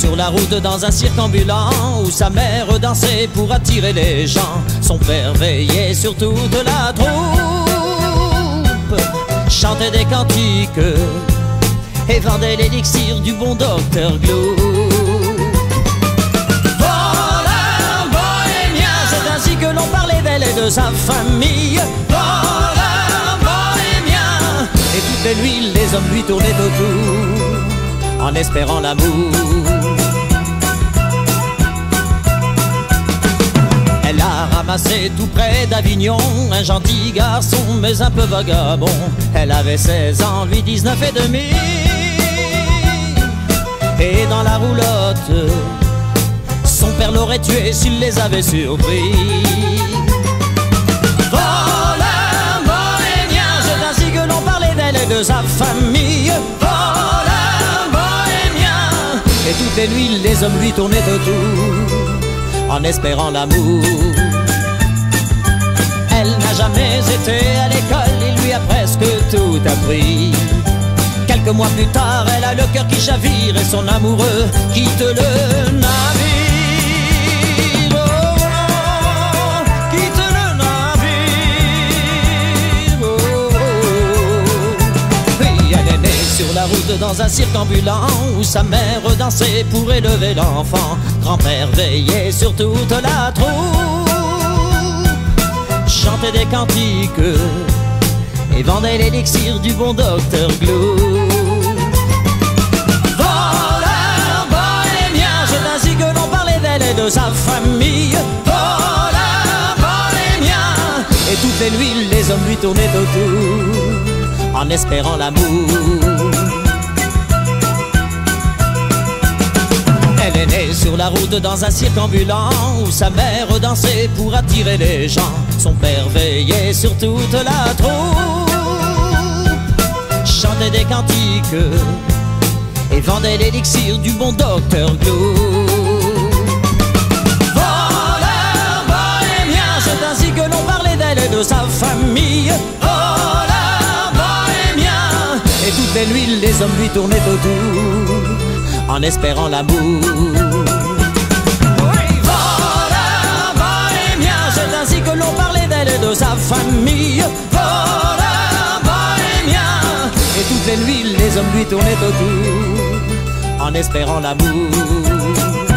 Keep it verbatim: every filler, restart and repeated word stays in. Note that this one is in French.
sur la route dans un cirque ambulant où sa mère dansait pour attirer les gens. Son père veillait sur toute la troupe, chantait des cantiques et vendait l'élixir du bon docteur Glou. Voleur bohémien, c'est ainsi que l'on parlait d'elle et de sa famille. Voleur bohémien, et toutes les nuits les hommes lui tournaient autour en espérant l'amour. Elle a ramassé tout près d'Avignon un gentil garçon mais un peu vagabond. Elle avait seize ans, lui dix-neuf et demi, et dans la roulotte son père l'aurait tué s'il les avait surpris. Voleur bohémien, c'est ainsi que l'on parlait d'elle et de sa famille. Voleur bohémien, et toutes les nuits les hommes lui tournaient autour en espérant l'amour. Elle n'a jamais été à l'école, il lui a presque tout appris. Quelques mois plus tard, elle a le cœur qui chavire et son amoureux quitte le navire. Oh, oh, quitte le navire. Oh, oh, oh. Oui, elle est née sur la route dans un cirque ambulant où sa mère dansait pour élever l'enfant. Grand-père veillait sur toute la troupe, chantait des cantiques et vendait l'élixir du bon docteur Glou. Voleur bohémien, c'est ainsi que l'on parlait d'elle et de sa famille. Voleur bohémien, et toutes les nuits les hommes lui tournaient autour en espérant l'amour. Elle est née sur la route dans un cirque ambulant où sa mère dansait pour attirer les gens. Son père veillait sur toute la troupe, chantait des cantiques et vendait l'élixir du bon docteur Glou. Voleur bohémien, c'est ainsi que l'on parlait d'elle et de sa famille. Voleur bohémien, et toutes les nuits les hommes lui tournaient autour en espérant l'amour. Oui, voleur bohémien, c'est ainsi que l'on parlait d'elle et de sa famille. Voleur bohémien, et toutes les nuits les hommes lui tournaient autour en espérant l'amour.